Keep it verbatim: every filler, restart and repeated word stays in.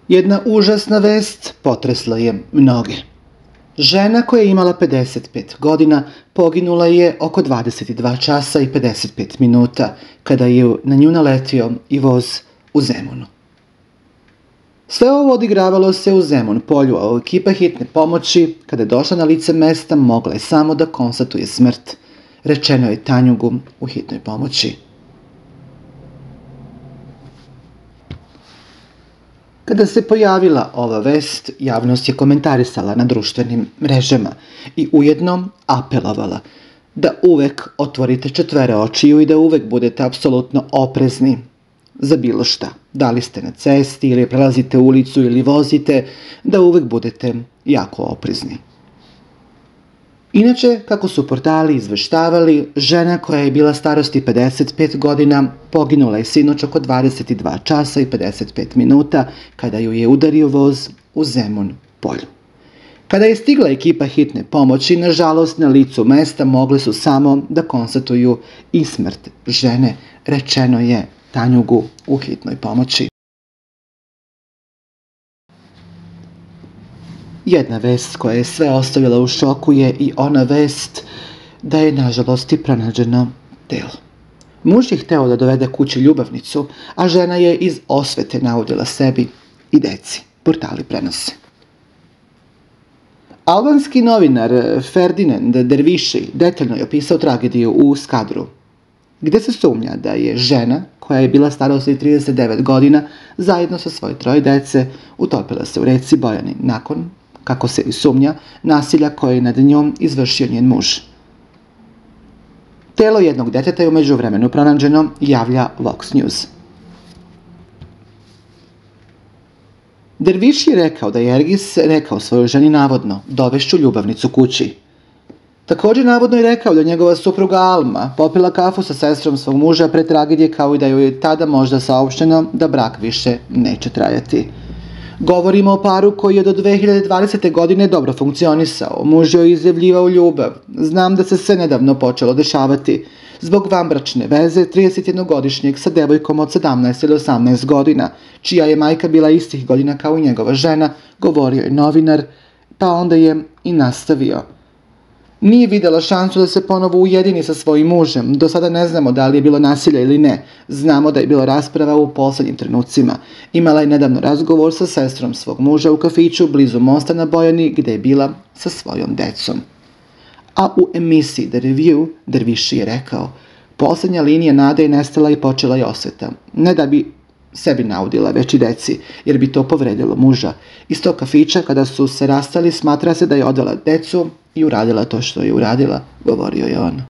Jedna užasna vest potresla je mnoge. Žena koja je imala pedeset pet godina poginula je oko dvadeset dva časa i pedeset pet minuta kada je na nju naletio i voz u Zemunu. Sve ovo odigravalo se u Zemun polju, a ekipa hitne pomoći, kada je došla na lice mesta, mogla je samo da konstatuje smrt. Rečeno je Tanjugu u hitnoj pomoći. Kada se pojavila ova vest, javnost je komentarisala na društvenim mrežama i ujedno apelovala da uvek otvorite četvere očiju i da uvek budete apsolutno oprezni za bilo šta. Da li ste na cesti ili prelazite ulicu ili vozite, da uvek budete jako oprezni. Inače, kako su portali izveštavali, žena koja je bila starosti pedeset pet godina poginula je sinoć oko dvadeset dva časa i pedeset pet minuta kada ju je udario voz u Zemun polju. Kada je stigla ekipa hitne pomoći, nažalost na licu mesta mogli su samo da konstatuju i smrt žene, rečeno je Tanjugu u hitnoj pomoći. Jedna vest koja je sve ostavila u šoku je i ona vest da je nažalost i pronađeno telo. Muž je hteo da dovede kući ljubavnicu, a žena je iz osvete naudila sebi i deci. Portali prenose. Albanski novinar Ferdinand Derviši detaljno je opisao tragediju u Skadru, gde se sumnja da je žena, koja je bila starosti trideset devet godina, zajedno sa svoje troje dece utopila se u reci Bojani nakon, kako se i sumnja, nasilja koje je nad njom izvršio njen muž. Telo jednog deteta je u međuvremenu pronađeno, javlja Vox News. Derviši je rekao da je Ergis rekao svojoj ženi navodno: "Dovešću ljubavnicu kući." Također navodno je rekao da njegova supruga Alma popila kafu sa sestrom svog muža pre tragedije, kao i da joj je tada možda saopšteno da brak više neće trajati. Govorimo o paru koji je do dve hiljade dvadesete. godine dobro funkcionisao. Muž joj izjavljivao ljubav. Znam da se sve nedavno počelo dešavati. Zbog vanbračne veze tridesetjednogodišnjeg sa devojkom od sedamnaest ili osamnaest godina, čija je majka bila istih godina kao i njegova žena, govorio je novinar, pa onda je i nastavio. Nije videla šansu da se ponovo ujedini sa svojim mužem. Do sada ne znamo da li je bilo nasilja ili ne. Znamo da je bilo rasprava u poslednjim trenucima. Imala je nedavno razgovor sa sestrom svog muža u kafiću blizu mosta na Bojani, gde je bila sa svojom decom. A u emisiji The Review Derviši je rekao: "Poslednja linija nade je nestala i počela je osveta. Ne da bi sebi naudila, već i deci, jer bi to povredilo muža. Iz tog kafića, kada su se rastali, smatra se da je odvela decu i uradila to što je uradila", govorio je on.